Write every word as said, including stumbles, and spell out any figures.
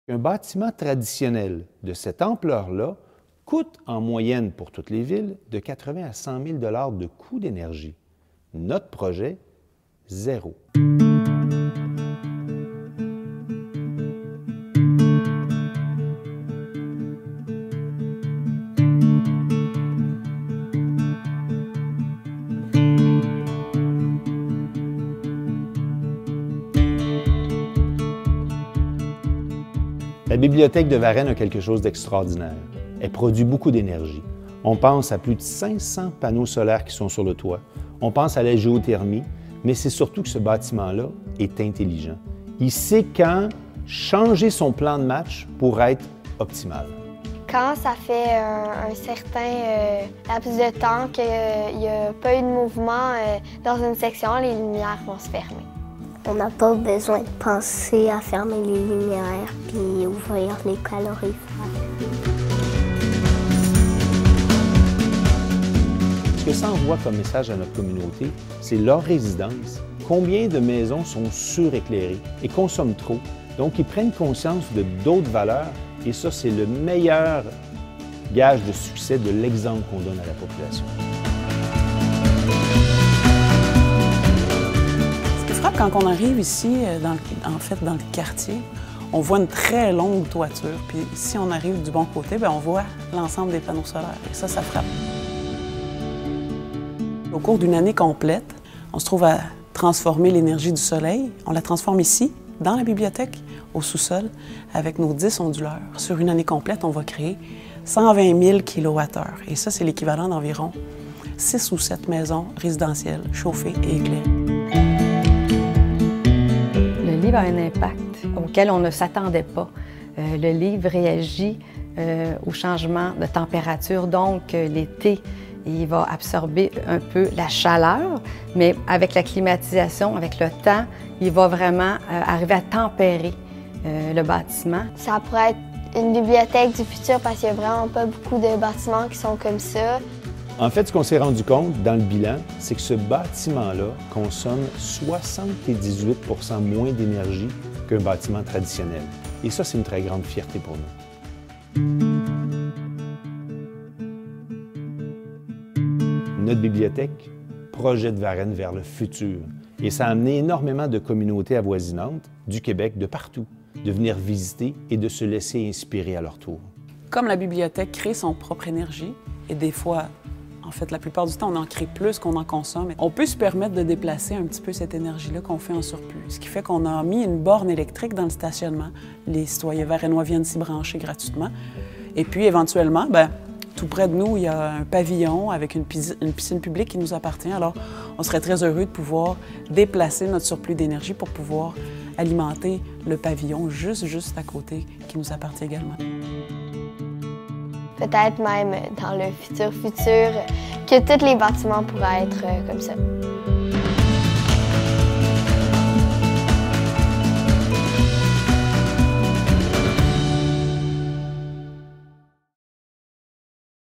Un bâtiment traditionnel de cette ampleur-là coûte en moyenne pour toutes les villes de quatre-vingts à cent mille dollars de coût d'énergie. Notre projet, zéro. La bibliothèque de Varennes a quelque chose d'extraordinaire. Elle produit beaucoup d'énergie. On pense à plus de cinq cents panneaux solaires qui sont sur le toit. On pense à la géothermie, mais c'est surtout que ce bâtiment-là est intelligent. Il sait quand changer son plan de match pour être optimal. Quand ça fait un, un certain euh, laps de temps qu'il n'y a pas eu de mouvement euh, dans une section, les lumières vont se fermer. On n'a pas besoin de penser à fermer les lumières puis ouvrir les calorifères. Ce que ça envoie comme message à notre communauté, c'est leur résidence. Combien de maisons sont suréclairées et consomment trop. Donc, ils prennent conscience de d'autres valeurs et ça, c'est le meilleur gage de succès de l'exemple qu'on donne à la population. Quand on arrive ici, dans le, en fait, dans le quartier, on voit une très longue toiture. Puis si on arrive du bon côté, bien, on voit l'ensemble des panneaux solaires. Et ça, ça frappe. Au cours d'une année complète, on se trouve à transformer l'énergie du soleil. On la transforme ici, dans la bibliothèque, au sous-sol, avec nos dix onduleurs. Sur une année complète, on va créer cent vingt mille kilowattheures. Et ça, c'est l'équivalent d'environ six ou sept maisons résidentielles chauffées et éclairées. Le livre a un impact auquel on ne s'attendait pas. Euh, le livre réagit euh, au changement de température, donc euh, l'été, il va absorber un peu la chaleur, mais avec la climatisation, avec le temps, il va vraiment euh, arriver à tempérer euh, le bâtiment. Ça pourrait être une bibliothèque du futur parce qu'il n'y a vraiment pas beaucoup de bâtiments qui sont comme ça. En fait, ce qu'on s'est rendu compte dans le bilan, c'est que ce bâtiment-là consomme soixante-dix-huit pour cent moins d'énergie qu'un bâtiment traditionnel. Et ça, c'est une très grande fierté pour nous. Notre bibliothèque projette Varennes vers le futur. Et ça a amené énormément de communautés avoisinantes du Québec, de partout, de venir visiter et de se laisser inspirer à leur tour. Comme la bibliothèque crée son propre énergie, et des fois, en fait, la plupart du temps, on en crée plus qu'on en consomme. On peut se permettre de déplacer un petit peu cette énergie-là qu'on fait en surplus. Ce qui fait qu'on a mis une borne électrique dans le stationnement. Les citoyens varennois viennent s'y brancher gratuitement. Et puis, éventuellement, bien, tout près de nous, il y a un pavillon avec une piscine, une piscine publique qui nous appartient. Alors, on serait très heureux de pouvoir déplacer notre surplus d'énergie pour pouvoir alimenter le pavillon juste, juste à côté qui nous appartient également. Peut-être même dans le futur futur que tous les bâtiments pourraient être comme ça.